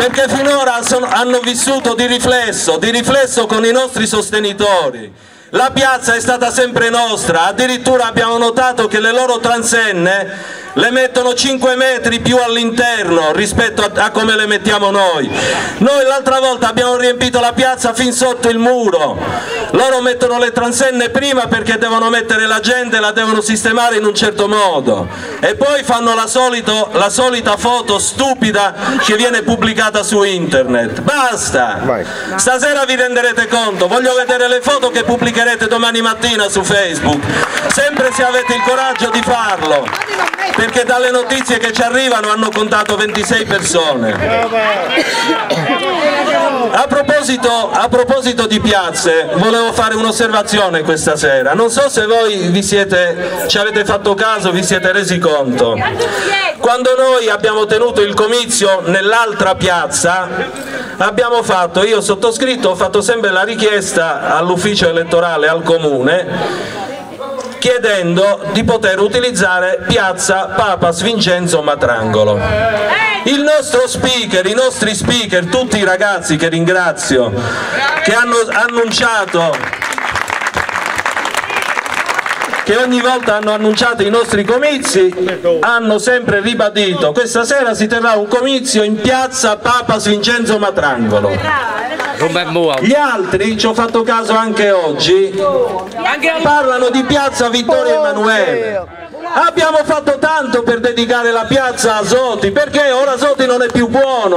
perché finora hanno vissuto di riflesso con i nostri sostenitori. La piazza è stata sempre nostra, addirittura abbiamo notato che le loro transenne le mettono 5 metri più all'interno rispetto a come le mettiamo noi. Noi l'altra volta abbiamo riempito la piazza fin sotto il muro, loro mettono le transenne prima perché devono mettere la gente, la devono sistemare in un certo modo e poi fanno la solita foto stupida che viene pubblicata su internet. Basta! Stasera vi renderete conto, voglio vedere le foto che pubblicherete domani mattina su Facebook, sempre se avete il coraggio di farlo, perché dalle notizie che ci arrivano hanno contato 26 persone. A proposito di piazze, volevo fare un'osservazione questa sera. Non so se voi ci avete fatto caso, vi siete resi conto. Quando noi abbiamo tenuto il comizio nell'altra piazza, io sottoscritto, ho fatto sempre la richiesta all'ufficio elettorale, al comune, chiedendo di poter utilizzare piazza Papas Vincenzo Matrangolo. Il nostro speaker, i nostri speaker, tutti i ragazzi che ringrazio, che hanno annunciato, che ogni volta hanno annunciato i nostri comizi, hanno sempre ribadito: questa sera si terrà un comizio in piazza Papas Vincenzo Matrangolo. Gli altri, ci ho fatto caso anche oggi, parlano di piazza Vittorio Emanuele. Abbiamo fatto tanto per dedicare la piazza a Soti, perché ora Soti non è più buono.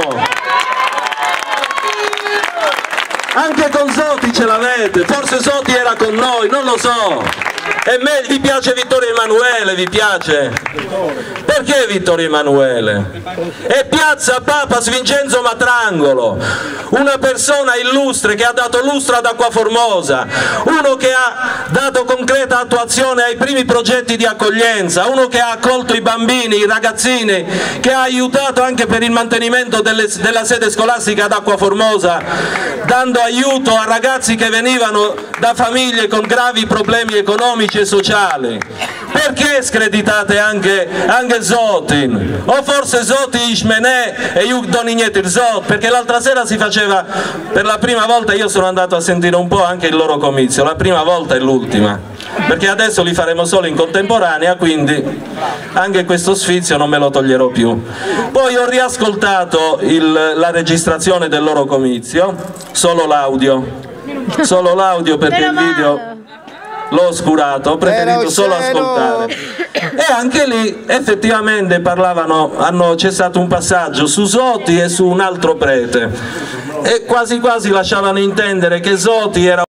Anche con Soti ce l'avete, forse Soti era con noi, non lo so. E me vi piace Vittorio Emanuele, vi piace? Perché Vittorio Emanuele? E piazza Papas Vincenzo Matrangolo, una persona illustre che ha dato lustro ad Acquaformosa, uno che ha dato concreta attuazione ai primi progetti di accoglienza, uno che ha accolto i bambini, i ragazzini, che ha aiutato anche per il mantenimento della sede scolastica ad Acquaformosa, dando aiuto a ragazzi che venivano da famiglie con gravi problemi economici e sociali. Perché screditate anche Zotin? O forse Zoti Ishmenè e io non niente Zot? Perché l'altra sera si faceva, per la prima volta, io sono andato a sentire un po' anche il loro comizio, la prima volta e l'ultima, perché adesso li faremo solo in contemporanea, quindi anche questo sfizio non me lo toglierò più. Poi ho riascoltato la registrazione del loro comizio, solo l'audio perché il video l'ho oscurato, ho preferito solo ascoltare. E anche lì effettivamente c'è stato un passaggio su Soti e su un altro prete, e quasi quasi lasciavano intendere che Soti era